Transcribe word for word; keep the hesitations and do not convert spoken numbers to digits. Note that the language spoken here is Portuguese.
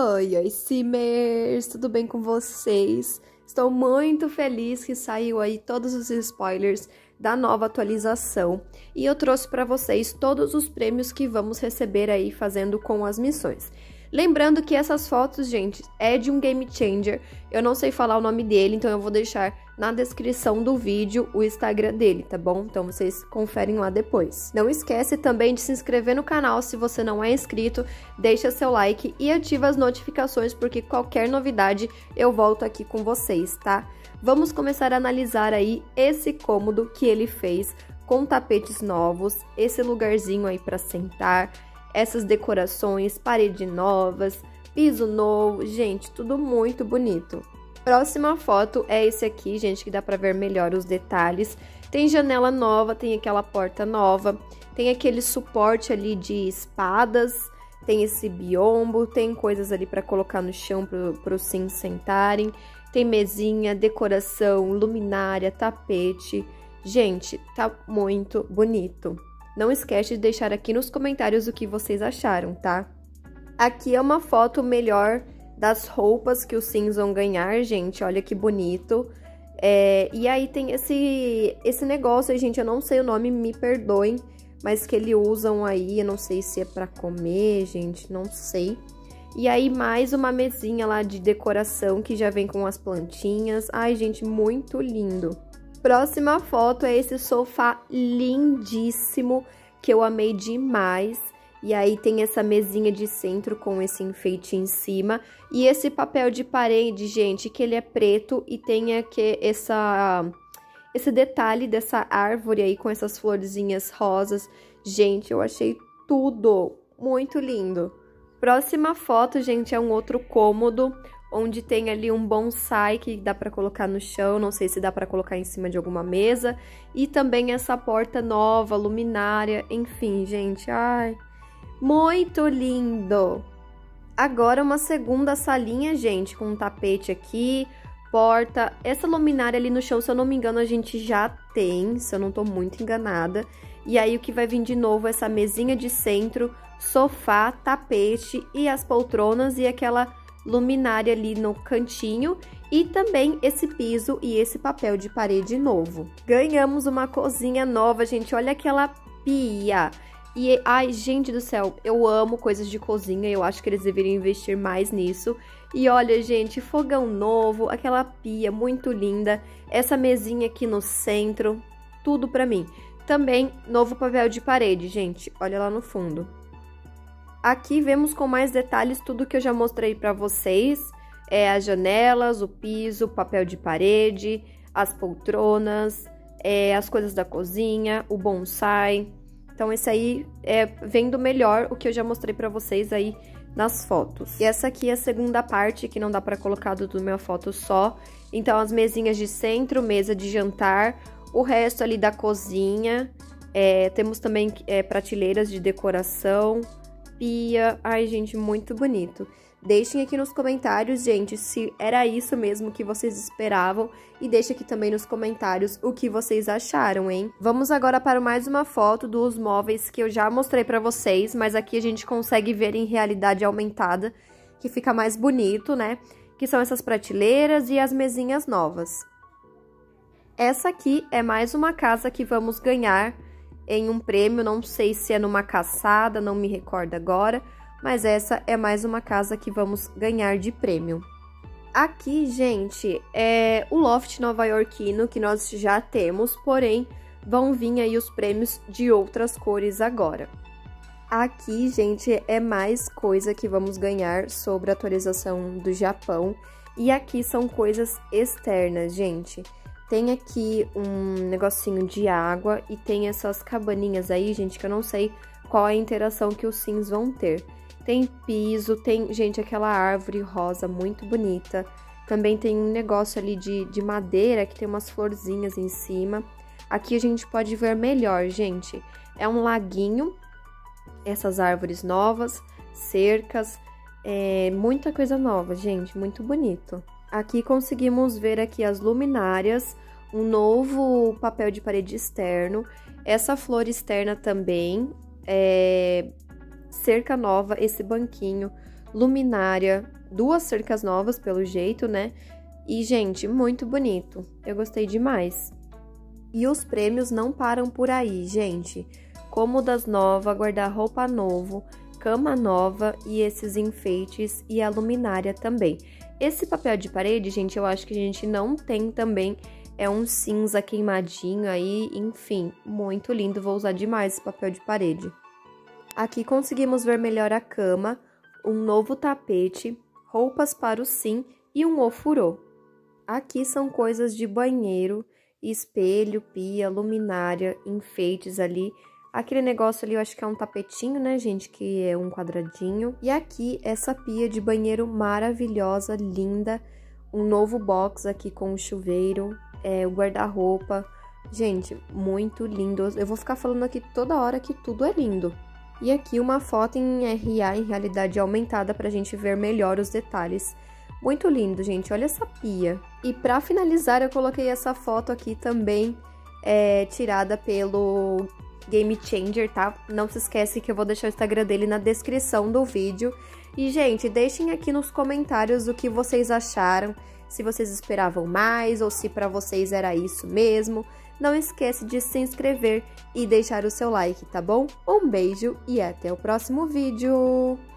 Oi, oi, Simers! Tudo bem com vocês? Estou muito feliz que saiu aí todos os spoilers da nova atualização e eu trouxe para vocês todos os prêmios que vamos receber aí fazendo com as missões. Lembrando que essas fotos, gente, é de um Game Changer. Eu não sei falar o nome dele, então eu vou deixar na descrição do vídeo o Instagram dele, tá bom? Então vocês conferem lá depois. Não esquece também de se inscrever no canal se você não é inscrito, deixa seu like e ativa as notificações, porque qualquer novidade eu volto aqui com vocês, tá? Vamos começar a analisar aí esse cômodo que ele fez com tapetes novos, esse lugarzinho aí para sentar, essas decorações, parede novas, piso novo, gente, tudo muito bonito. Próxima foto é esse aqui, gente, que dá pra ver melhor os detalhes. Tem janela nova, tem aquela porta nova, tem aquele suporte ali de espadas, tem esse biombo, tem coisas ali pra colocar no chão pro, pro sims sentarem, tem mesinha, decoração, luminária, tapete. Gente, tá muito bonito. Não esquece de deixar aqui nos comentários o que vocês acharam, tá? Aqui é uma foto melhor das roupas que os sims vão ganhar, gente. Olha que bonito. É, e aí tem esse, esse negócio, gente, eu não sei o nome, me perdoem, mas que eles usam aí, eu não sei se é pra comer, gente, não sei. E aí mais uma mesinha lá de decoração que já vem com as plantinhas. Ai, gente, muito lindo. Próxima foto é esse sofá lindíssimo, que eu amei demais. E aí tem essa mesinha de centro com esse enfeite em cima. E esse papel de parede, gente, que ele é preto e tem aqui essa, esse detalhe dessa árvore aí com essas florzinhas rosas. Gente, eu achei tudo muito lindo. Próxima foto, gente, é um outro cômodo, onde tem ali um bonsai que dá pra colocar no chão, não sei se dá pra colocar em cima de alguma mesa. E também essa porta nova, luminária, enfim, gente, ai, muito lindo! Agora uma segunda salinha, gente, com um tapete aqui, porta, essa luminária ali no chão, se eu não me engano, a gente já tem, se eu não tô muito enganada. E aí o que vai vir de novo é essa mesinha de centro, sofá, tapete e as poltronas e aquela luminária ali no cantinho e também esse piso e esse papel de parede novo. Ganhamos uma cozinha nova, gente, olha aquela pia. E, ai, gente do céu, eu amo coisas de cozinha, eu acho que eles deveriam investir mais nisso. E olha, gente, fogão novo, aquela pia muito linda, essa mesinha aqui no centro, tudo pra mim. Também novo papel de parede, gente, olha lá no fundo. Aqui vemos com mais detalhes tudo que eu já mostrei pra vocês, é as janelas, o piso, o papel de parede, as poltronas, é, as coisas da cozinha, o bonsai. Então esse aí é vendo melhor o que eu já mostrei pra vocês aí nas fotos. E essa aqui é a segunda parte, que não dá pra colocar tudo numa foto só. Então as mesinhas de centro, mesa de jantar, o resto ali da cozinha, é, temos também é, prateleiras de decoração, pia. Ai, gente, muito bonito. Deixem aqui nos comentários, gente, se era isso mesmo que vocês esperavam. E deixem aqui também nos comentários o que vocês acharam, hein? Vamos agora para mais uma foto dos móveis que eu já mostrei pra vocês. Mas aqui a gente consegue ver em realidade aumentada, que fica mais bonito, né? Que são essas prateleiras e as mesinhas novas. Essa aqui é mais uma casa que vamos ganhar em um prêmio, não sei se é numa caçada, não me recordo agora, mas essa é mais uma casa que vamos ganhar de prêmio. Aqui, gente, é o loft nova-iorquino que nós já temos, porém vão vir aí os prêmios de outras cores agora. Aqui, gente, é mais coisa que vamos ganhar sobre a atualização do Japão, e aqui são coisas externas, gente. Tem aqui um negocinho de água e tem essas cabaninhas aí, gente, que eu não sei qual é a interação que os sims vão ter. Tem piso, tem, gente, aquela árvore rosa muito bonita. Também tem um negócio ali de, de madeira que tem umas florzinhas em cima. Aqui a gente pode ver melhor, gente. É um laguinho, essas árvores novas, cercas, é, muita coisa nova, gente, muito bonito. Aqui conseguimos ver aqui as luminárias, um novo papel de parede externo, essa flor externa também, é, cerca nova, esse banquinho, luminária, duas cercas novas, pelo jeito, né? E, gente, muito bonito. Eu gostei demais. E os prêmios não param por aí, gente. Cômodas nova, guarda-roupa novo, cama nova e esses enfeites e a luminária também. Esse papel de parede, gente, eu acho que a gente não tem também. É um cinza queimadinho aí, enfim, muito lindo. Vou usar demais esse papel de parede. Aqui conseguimos ver melhor a cama, um novo tapete, roupas para o sim e um ofurô. Aqui são coisas de banheiro, espelho, pia, luminária, enfeites ali. Aquele negócio ali eu acho que é um tapetinho, né, gente, que é um quadradinho. E aqui essa pia de banheiro maravilhosa, linda. Um novo box aqui com o chuveiro, é, o guarda-roupa. Gente, muito lindo. Eu vou ficar falando aqui toda hora que tudo é lindo. E aqui uma foto em R A, em realidade aumentada, pra gente ver melhor os detalhes. Muito lindo, gente. Olha essa pia. E pra finalizar, eu coloquei essa foto aqui também, é, tirada pelo Game Changer, tá? Não se esquece que eu vou deixar o Instagram dele na descrição do vídeo. E, gente, deixem aqui nos comentários o que vocês acharam, se vocês esperavam mais ou se pra vocês era isso mesmo. Não esquece de se inscrever e deixar o seu like, tá bom? Um beijo e até o próximo vídeo!